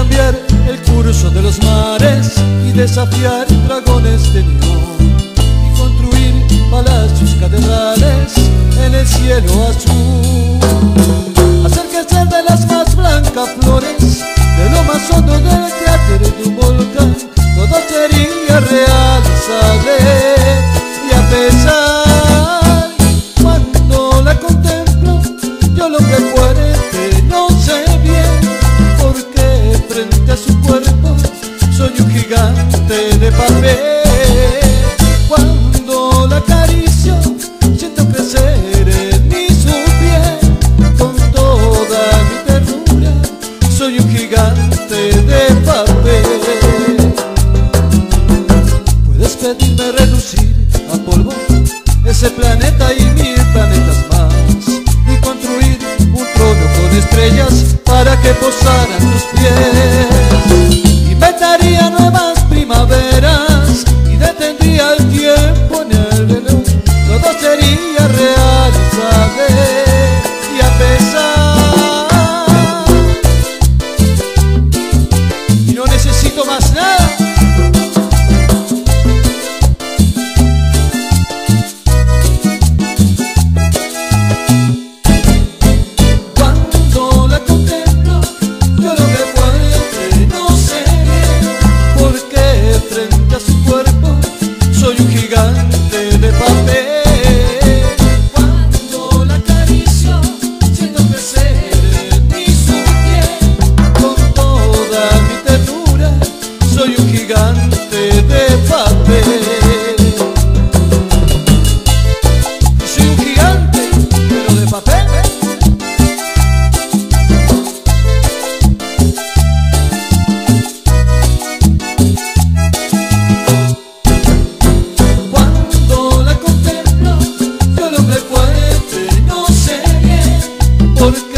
cambiar el curso de los mares y desafiar dragones de neón y construir palacios, catedrales en el cielo azul. Hacer crecer de las más blancas flores de lo más hondo del cráter de un volcán, todo sería realizable. Y a pesar, cuando la contemplo, yo lo que fuerte no sé bien, porque frente a su cuerpo soy un gigante de papel. Cuando la acaricio, siento crecer en mí su piel, con toda mi ternura soy un gigante de papel. Puedes pedirme reducir a polvo ese planeta y 1000 planetas más, y construir un trono con estrellas para que posaran tus pies. Inventaría nuevas primaveras y detendría el tiempo en el reloj, todo sería realizable. Y a pesar, y no necesito más nada. Frente a su cuerpo soy un gigante de papel. Cuando la acaricio, siento crecer en mí su piel, con toda mi ternura soy un gigante de papel. Y soy un gigante, pero de papel. Porque